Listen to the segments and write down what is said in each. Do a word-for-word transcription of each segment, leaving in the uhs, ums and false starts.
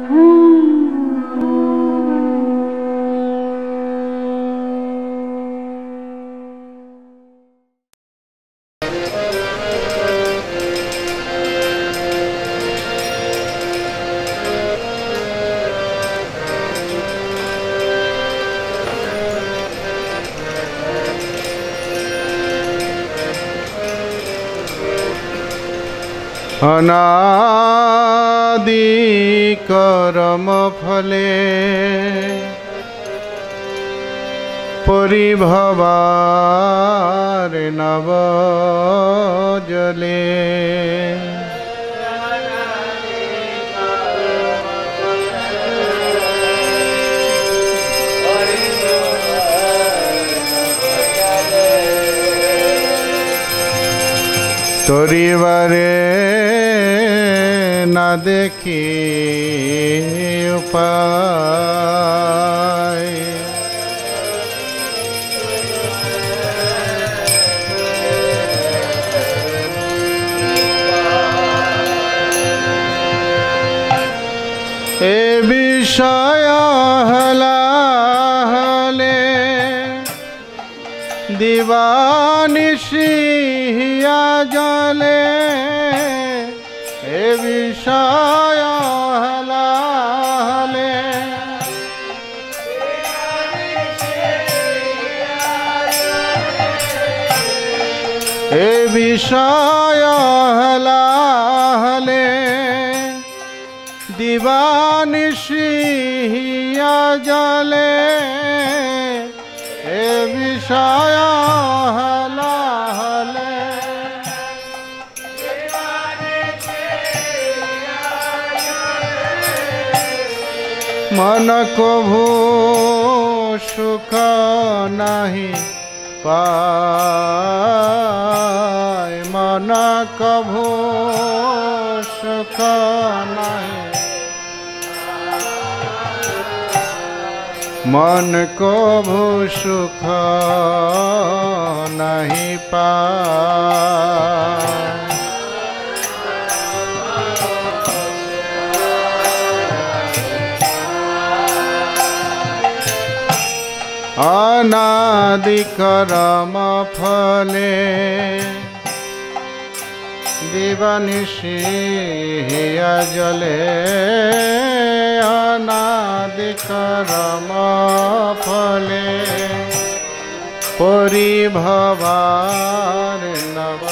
अनादि कर्म फले परिभवार नव जले तोरिबारे ना देखी उपाय ए विषय हला हले दीवानिशिया जले ए विषय हला हले ए विषय हला हले दीवानिशिया जले ए विषय हला हले मन को भू सुख नहीं पाए मन को भू सुख नहीं मन को भू सुख नहीं पाए अनादि कर्म फले दीवानिशिया जले अनादि कर्म फले परिभवार नव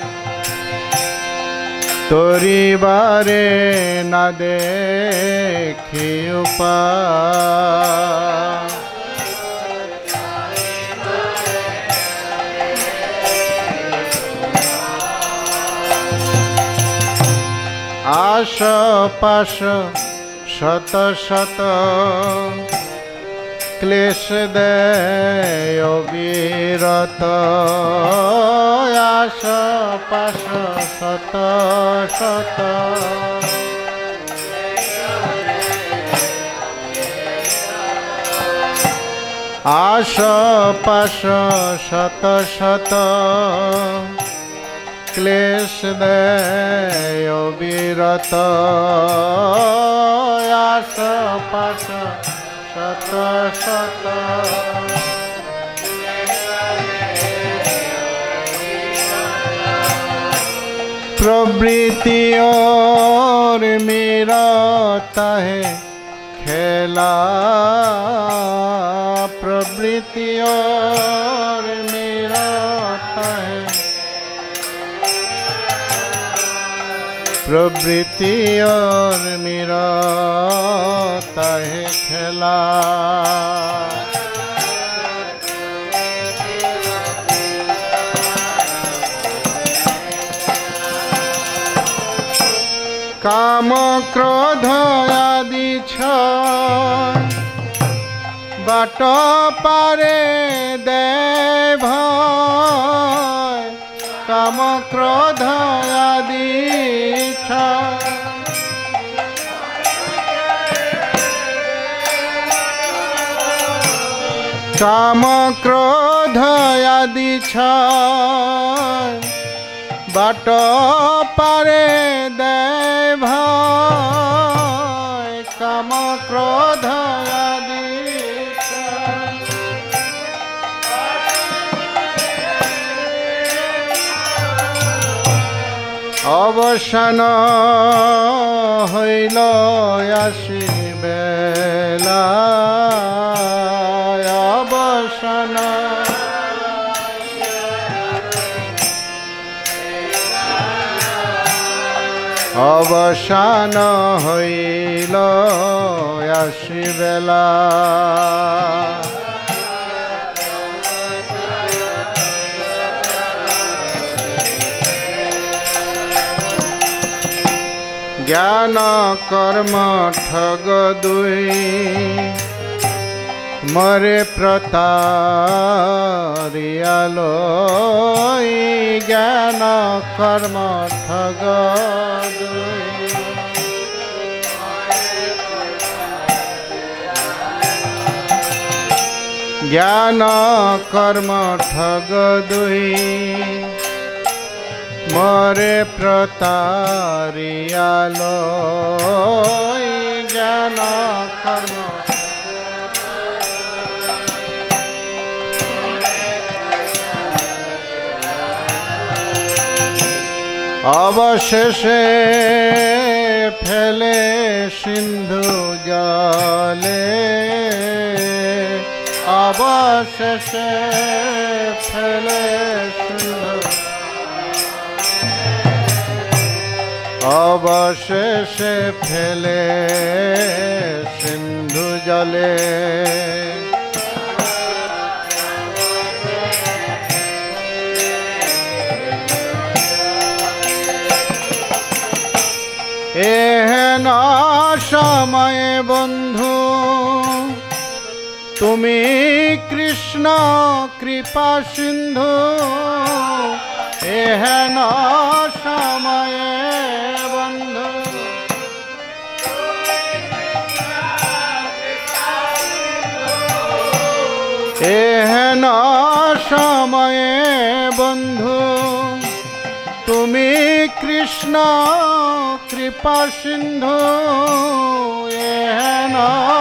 तोरिबारे ना देखी उपाय आश पाश शत शत क्लेश दे विरत आश पाश शत शत आश पाश शत शत क्लेश दे विरत आश पाश शत शत प्रवृत्ति और मेरा है खेला प्रवृत्ति और मेरा है प्रवृत्ति और मेरा है खेला काम क्रोध आदि छय बाट पारे दे भय काम क्रोध आदि छय काम क्रोध आदि छय बाट पारे दे भय काम क्रोध आदि अवसान हईल आसी बेला अवसान अवसान हईल आसी बेला ज्ञान कर्म ठग दुई मरे प्रतारियालो ज्ञान कर्म ठग दुई ज्ञान कर्म ठग दुई मरे प्रतारियालो ज्ञान कर्म अवशेषे फेले सिंधु जले अवशेषे फेले सिंधु अवशेषे फेले सिंधु जले एहेन समय बंधु तुमी कृष्ण कृपा सिंधु एहेन समय बंधु एहेन समय बंधु तुमी कृष्ण कृपा सिंधु एहेन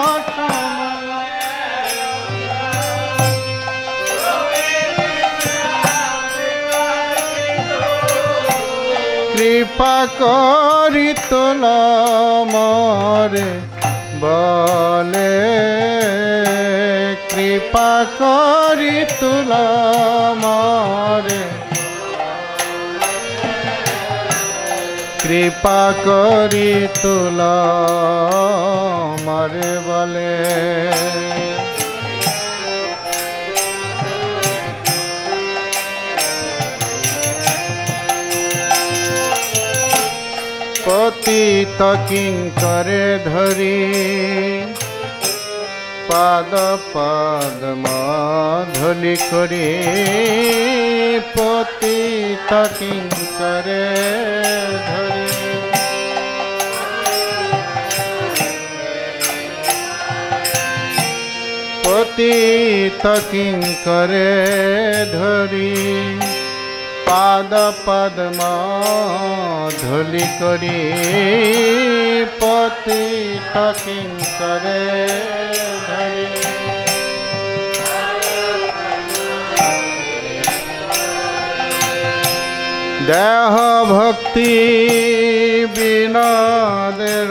कृपा करी तुल मोरे बोले कृपा करी तुल मोरे कृपा करी तुल मोरे बोले पतित किंकरे धरी पाद पद्म धूलि करी पतित किंकरे धरी पतित किंकरे धरी पाद पद्म धूलि करी पतित किंकरे धरी देह भक्ति विनोदेर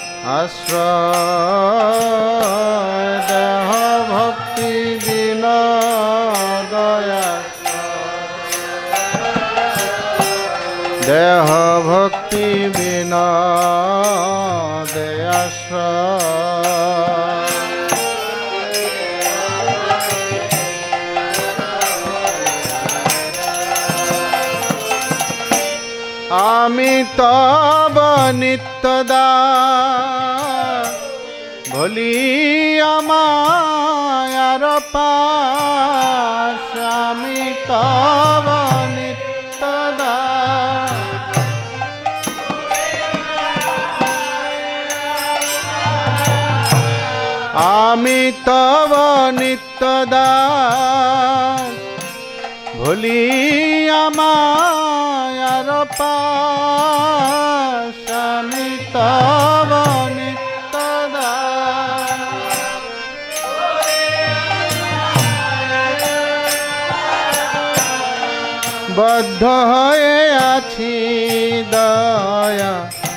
आश्रय देह भक्ति विनोदया देह भक्ति विनोदे आश्रय आमी तब नित्यदास भोली आमार पास आमी तब नित्यदास आमी तब नित्यदास भोली आमार पास आमी तब नित्यदास बद्ध हये आछि दया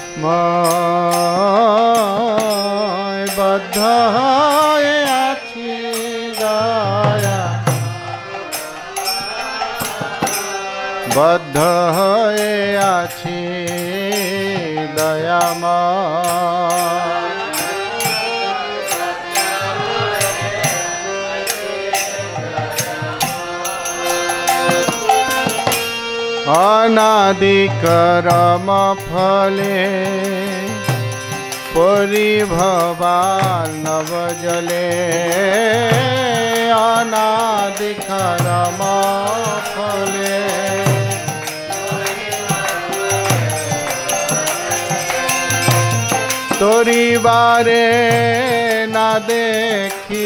मय बद्ध हये आछि दया बद्ध हये आछि दयामय अनादि कर्म फले परिभवार्णव जले अनादि कर्म फले तोरी बारे ना देखी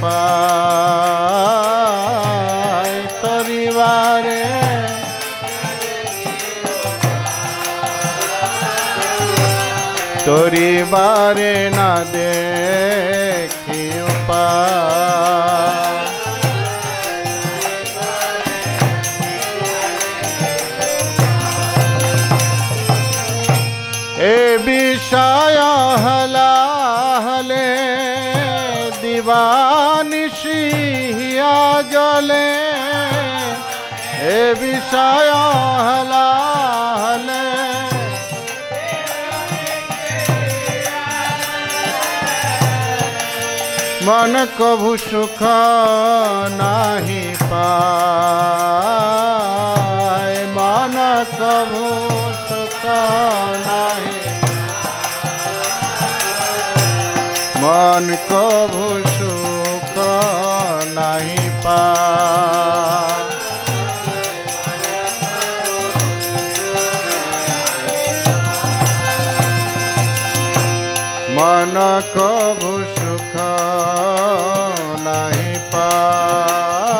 उपाय तोरी बारे तोरी बारे ना देखी उपाय ए विषय हला हले दीवानिशिया जले ए विषय हला हले मन कभु सुख नाही पाए मन कभु सुख नाही मन कभु सुख नाही पाए मन कभु सुख नहीं पाए